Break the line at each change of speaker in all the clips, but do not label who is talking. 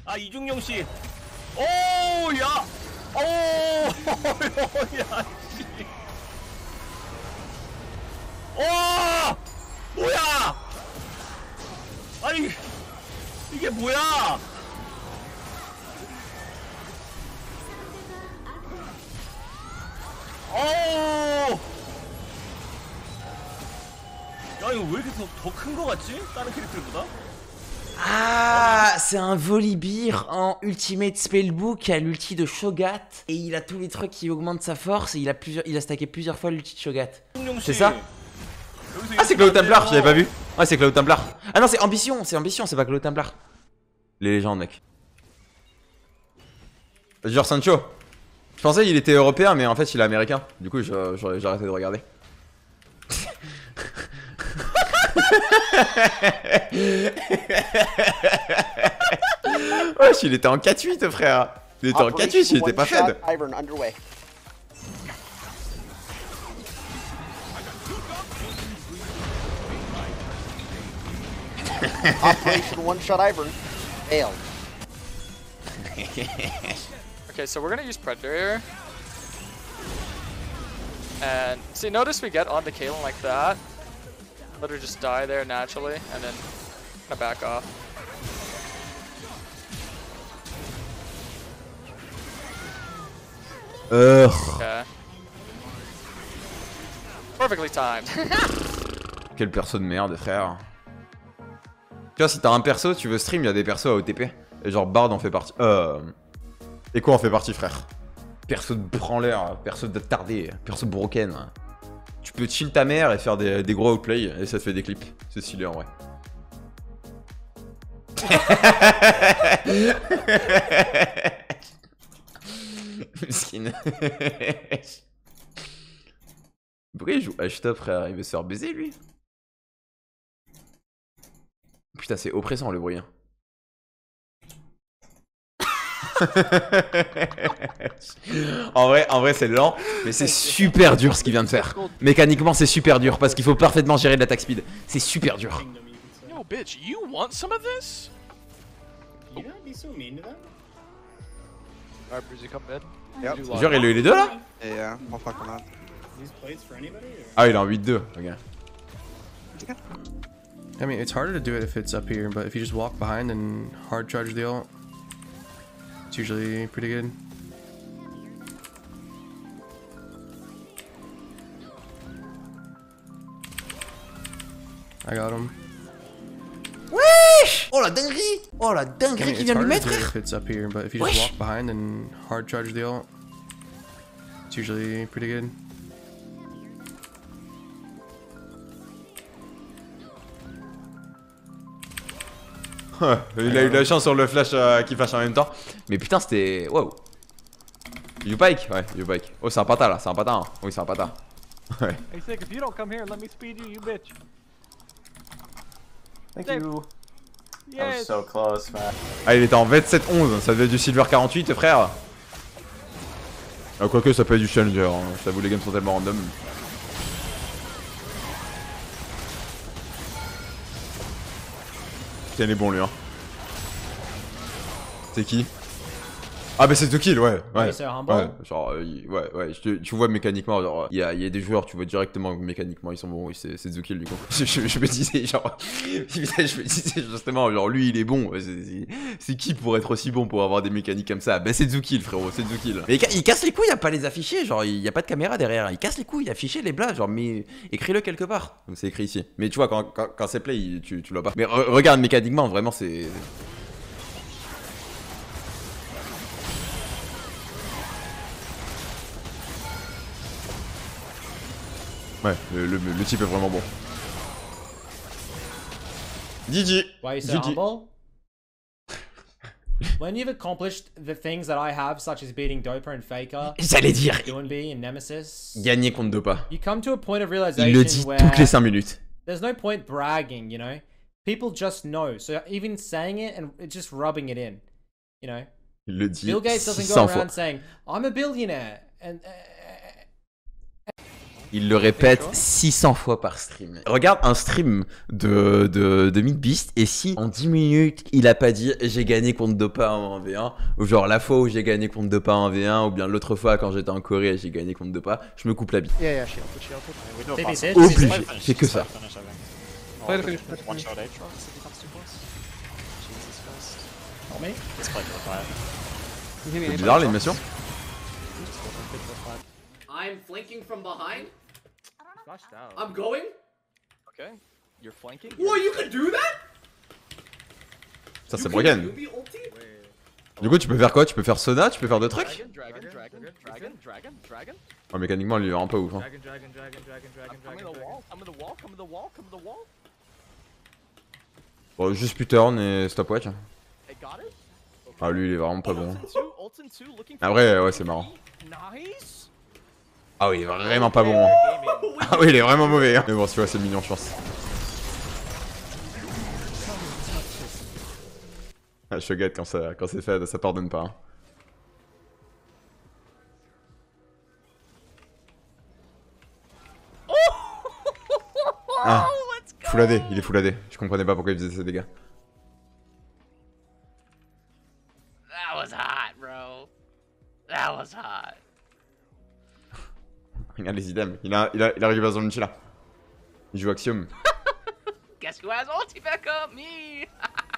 아 이중용 씨. 오, 야. 오, 야. 씨. 와, 뭐야? 아니 이게 뭐야? 어우. 야 이거 왜 이렇게 더 큰 거 같지? 다른 캐릭터보다?
Ah, c'est un Volibear en Ultimate Spellbook qui a l'ulti de Shogat. Et il a tous les trucs qui augmentent sa force et il a stacké plusieurs fois l'ulti de Shogat. C'est ça? Ah, c'est Cloud Templar, je l'avais pas vu. Ouais, c'est Cloud Templar. Ah non, c'est Ambition, c'est pas Cloud Templar. Les légendes, mec. Genre Sancho. Je pensais qu'il était européen, mais en fait il est américain. Du coup, j'ai arrêté de regarder. Wesh, il était en 4-8, frère. Il était en 4-8, il était pas fed.
Operation One Shot Ivern failed.
Okay, so we're gonna use Predator here. And see, notice we get onto Caitlyn like that. Let her just die there naturally, and then kind of back off. Okay. Perfectly timed.
Quel perso de merde, frère. Tu vois, si t'as un perso, tu veux stream, il y a des persos à OTP. Et genre Bard en fait partie. Echo en fait partie, frère. Perso de branleur, perso de tardé, perso broken. Tu peux chill ta mère et faire des gros outplays et ça te fait des clips. C'est stylé en vrai. Skin. Pourquoi il joue H-Top, frère? Il veut se faire baiser, lui? Putain, c'est oppressant le bruit. En vrai c'est lent, mais c'est super dur ce qu'il vient de faire. Mécaniquement, c'est super dur parce qu'il faut parfaitement gérer de l'attaque speed. C'est super dur.
Yo, bitch, you want some of this?
You don't be so mean to them.
Alright, Bruzy, come mid.
Yep.
Genre, il a eu les deux là?
Yeah, I'll fuck him up.
These plates for anybody? Or?
Ah, il est en 8-2. Ok.
I mean, it's harder to do it if it's up here, but if you just walk behind and hard charge the ult, it's usually pretty good. I got him.
Wesh! Oh la dinguerie! Oh la
I mean,
dinguerie qu'il
it's
vient de lui
harder to
mettre,
do it
frère!
if it's up here, but if you just walk behind and hard charge the ult, it's usually pretty good.
Il a eu la chance sur le flash qui flash en même temps. Mais putain, c'était. Waouh! U-Bike? Ouais, U-Bike. Oh, c'est un pata là, c'est un pata. Hein. Oui, c'est un pata. Ouais.
Hey, Sick, if you don't come here and let me speed you, you bitch.
Thank
Sick.
you. I was
Yes.
so close, man.
Ah, il était en 27-11, ça devait être du Silver 48, frère. Ah, quoique, ça peut être du Challenger. Hein. Je t'avoue, les games sont tellement random. Putain, il est bon lui, hein. C'est qui? Ah bah c'est To Kill, ouais. Ouais,
c'est un
ouais, genre, ouais, tu vois mécaniquement, genre, il y a des joueurs, tu vois directement mécaniquement, ils sont bons, oui, c'est To Kill du coup. Je me disais, genre, je me disais justement, genre, lui il est bon, c'est qui pour être aussi bon pour avoir des mécaniques comme ça? Bah c'est To Kill, frérot, c'est To Kill. Mais il casse les couilles à pas les afficher, genre, il y a pas de caméra derrière, il casse les couilles, afficher les blagues, genre, mais écris-le quelque part. Donc c'est écrit ici. Mais tu vois, quand c'est play, tu l'as pas. Mais regarde mécaniquement, vraiment, c'est. Ouais, le type est vraiment bon. GG.
Why you so
GG.
humble? When you've accomplished the things that I have, such as beating Dopa and Faker,
J'allais dire,
Doinby and Nemesis,
gagner contre Dopa.
you come to a point of
Il le
realization
dit
where
toutes les 5 minutes.
there's no point bragging, you know? People just know. So even saying it and it's just rubbing it in, you know?
Il le dit
Bill Gates doesn't
600
go
fois.
around saying, I'm a billionaire. And
Il le répète 600 fois par stream. Regarde un stream de McBeast et si en 10 minutes il a pas dit j'ai gagné contre Dopa en 1v1 ou genre la fois où j'ai gagné contre Dopa en 1v1 ou bien l'autre fois quand j'étais en Corée et j'ai gagné contre Dopa, je me coupe la bite.
Yeah, shield.
We do a
Maybe
fast
it's
finish.
it.
Obligé, c'est que ça.
Finish, I think.
Play the finish.
One shot H.
Help me.
Let's play for 5.
C'est bizarre l'animation.
I'm flanking from behind. I'm going.
Okay. You're flanking.
Whoa, you can do that?
Ça c'est broken.
Yubi ulti?
Du coup tu peux faire quoi? Tu peux faire Sona, tu peux faire deux trucs?
Dragon.
Ouais, mécaniquement lui il est un peu ouf hein.
Come in the wall.
Bon, juste Puturn et stopwatch.
I got it.
Ah lui il est vraiment pas bon.
Ult in 2, looking for
Après ouais c'est marrant.
Nice.
Ah oui il est vraiment pas bon hein. Ah oui il est vraiment mauvais hein. Mais bon tu vois c'est mignon je pense. Ah, je gâte quand c'est fait, ça pardonne pas hein. Ah, full AD, il est full AD. Je comprenais pas pourquoi il faisait ces dégâts.
That was hot, bro. That was hot.
Regarde les items, il a récupéré son ulti là. Il joue Axiom.
Guess who has ulti back up? Me.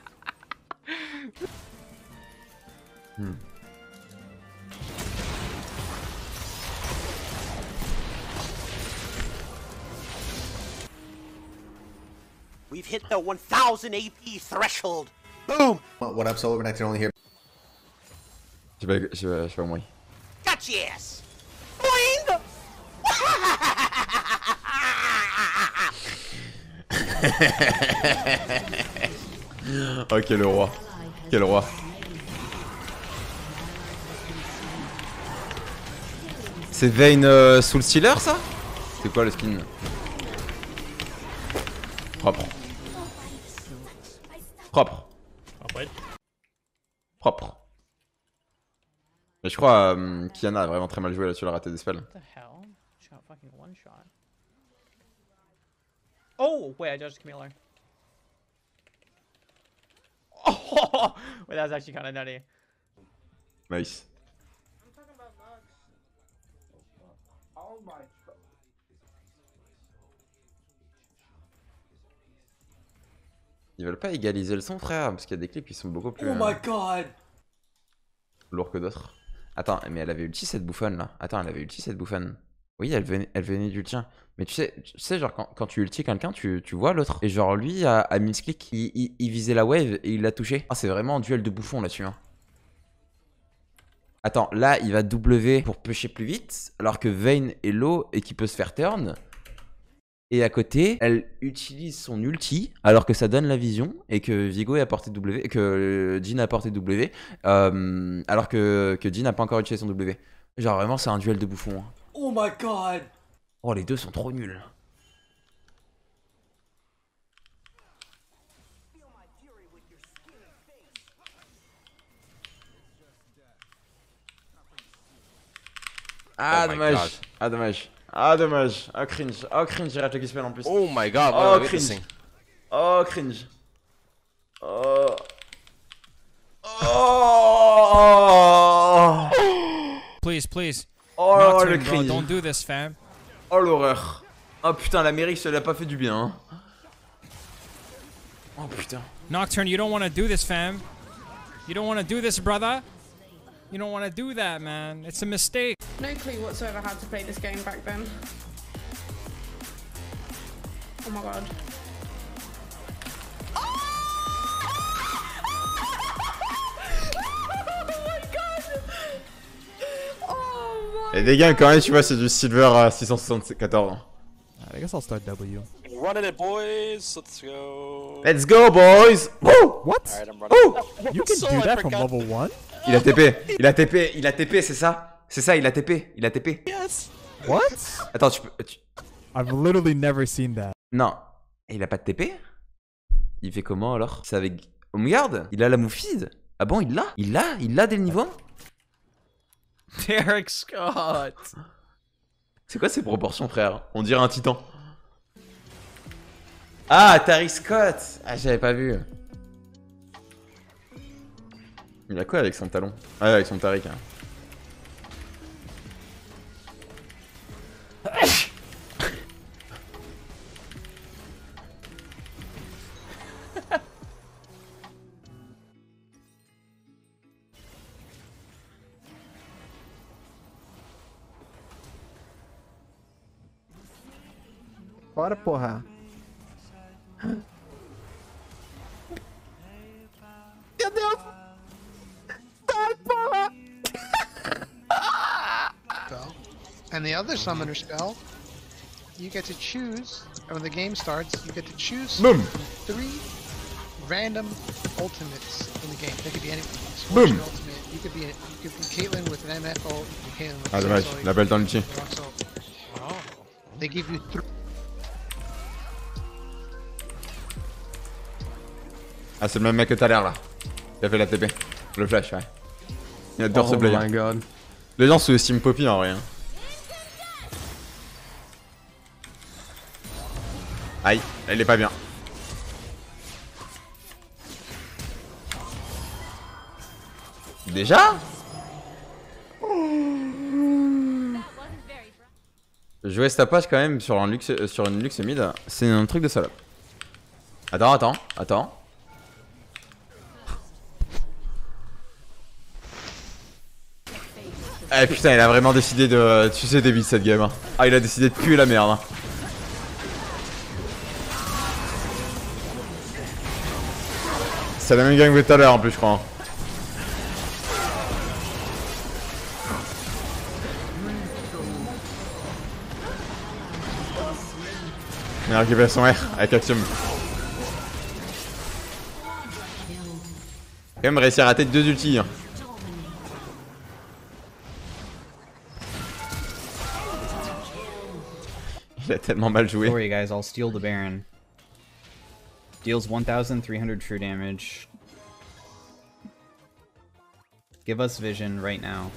We've hit the 1000 AP threshold. Boom!
What up, Solar? I can only hear.
Je vais au moins.
Got your ass! Boing!
Oh quel roi. Quel roi. C'est Vayne Soul Stealer ça? C'est quoi le skin? Propre. Propre. Propre. Mais je crois Kiana a vraiment très mal joué là-dessus, elle a raté des spells.
What the hell? Shot fucking one shot. Oh, wait, I dodged Camille. Oh, wait, that was actually kind of nutty.
Nice. Ils veulent pas égaliser le son frère, parce qu'il y a des clips qui sont beaucoup plus
God.
lourds que d'autres. Attends, mais elle avait ulti cette bouffonne là. Attends, elle avait ulti cette bouffonne. Oui, elle venait du tien. Mais tu sais genre quand tu ulti quelqu'un, tu vois l'autre. Et genre lui, à misclick, il visait la wave et il l'a touché. Ah, c'est vraiment un duel de bouffons là-dessus. Hein. Attends, là, il va W pour pusher plus vite, alors que Vayne est low et qu'il peut se faire turn. Et à côté, elle utilise son ulti, alors que ça donne la vision, et que Vigo est à portée W, et que Jhin a portée W, alors que Jhin n'a pas encore utilisé son W. Genre vraiment, c'est un duel de bouffons. Hein.
Oh my god.
Oh, les deux sont trop nuls. Ah,
Oh my
dommage.
God.
Ah, dommage. Ah, dommage. Oh, cringe. Oh, cringe, j'ai raté spell en plus.
Oh my god, what
Oh,
am I
cringe.
witnessing?
Oh, cringe. Oh. Oh.
Please.
Oh,
Nocturne,
le
bro,
cringe.
don't do this, fam.
Oh, l'horreur. Oh, putain, l'Amérique, ça l'a pas fait du bien. Hein. Oh, putain.
Nocturne, you don't want to do this, fam. You don't want to do this, brother. You don't want to do that, man. It's a mistake.
No clue whatsoever how to play this game back then. Oh my god.
Et des gains, quand même, tu vois, c'est du silver à 674. Hein.
I guess I'll start W.
Running it, boys. Let's go.
Let's go, boys! Woo!
What?
Alright, I'm running.
Woo!
You can do that from level 1?
Il a TP, c'est ça? C'est ça, il a TP.
Yes.
What?
Attends, tu peux.
I've literally never seen that.
Non. Et il a pas de TP? Il fait comment alors? C'est avec Homeguard? Il a la move feed? Ah bon, il l'a? Il l'a dès le niveau 1?
Derek Scott.
C'est quoi ces proportions, frère? On dirait un titan. Ah, Tariq Scott. Ah, j'avais pas vu. Il a quoi avec son talon? Ah, avec son Tariq. Hein.
Bora, porra. Meu Deus! Sai, porra!
Spell. And the other summoner spell, you get to choose, and when the game starts, you get to choose
Boom.
3 random ultimates in the game. They could be anything.
Boom.
Ultimate. You could be Caitlyn with an MF ult, you could be Caitlyn with
Ah, dommage. Il a pas le temps de l'utiliser.
They give you 3.
Ah, c'est le même mec que tout à l'heure là. Il a fait la TP. Le flash, ouais. Il adore ce player.
Oh my god.
Les gens sous-estiment Poppy en vrai. Hein. Aïe, elle est pas bien. Déjà? Jouer Stapage quand même sur une luxe mid, c'est un truc de salope. Attends. Eh putain, il a vraiment décidé de tuer des bits cette game. Hein. Ah, il a décidé de puer la merde. Hein. C'est la même game que tout à l'heure en plus, je crois. Hein. Il a récupéré son R avec Axiom. Quand même réussi à rater 2 ultis. Hein. Il a tellement mal joué.
Sorry guys, I'll steal the Baron. Deals 1300 true damage. Give us vision right now.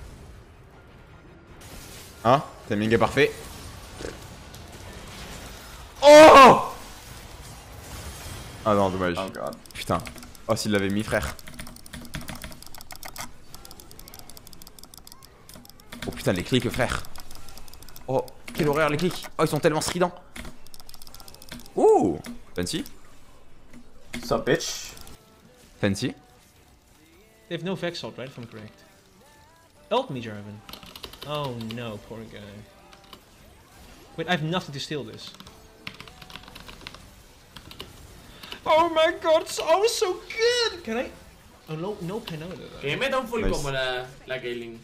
Ah, timing est parfait. Oh! Ah non, dommage. Oh God. Putain. Oh, s'il l'avait mis, frère. Oh putain, les clics, frère. Oh, quelle horreur, les clics. Oh, ils sont tellement stridents. Ouh! Fancy?
What's up, bitch?
Fancy?
They have no Vex ult, right? If I'm correct. Ult me, Jarvan. Oh no, poor guy. Wait, I have nothing to steal this. Oh my god, I was so good! Can I? Oh no penalty though.
Que meta un full combo la Caitlyn.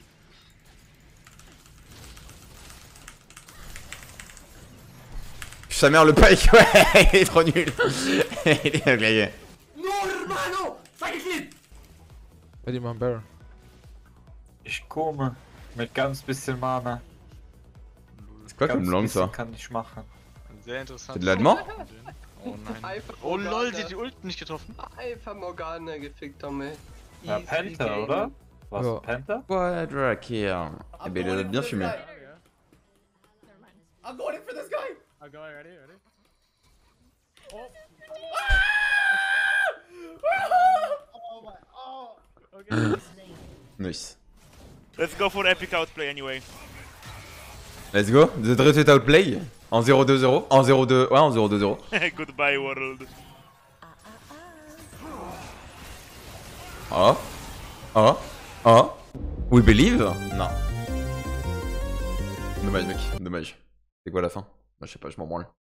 Sa mère, le pike, ouais, il est trop nul. Il est grillé.
No, hermano! Fuck it!
Ready, mein Baron. Ich komme mit ganz bisschen Mana.
C'est quoi comme langue ça?
Kann ich machen.
Sehr interessant.
C'est de l'allemand?
Oh nein.
Oh
lol, die hat die Ult nicht getroffen.
Alpha Morgana gefickt damit.
Ja, Penta, oder? Was,
oh.
Penta?
Quadra kill. Eh ben, il a bien fumé.
I'm going in for this guy!
I'm going, ready? Oh!
Okay.
Nice.
Let's go for epic outplay anyway.
Let's go. The Dreaded Outplay. En 0-2-0. En 0-2. Ouais, en 0-2-0.
Goodbye world.
Oh. Oh. Oh. We believe? Non. Dommage, mec. Dommage. C'est quoi la fin? Bah, je sais pas, je m'en branle.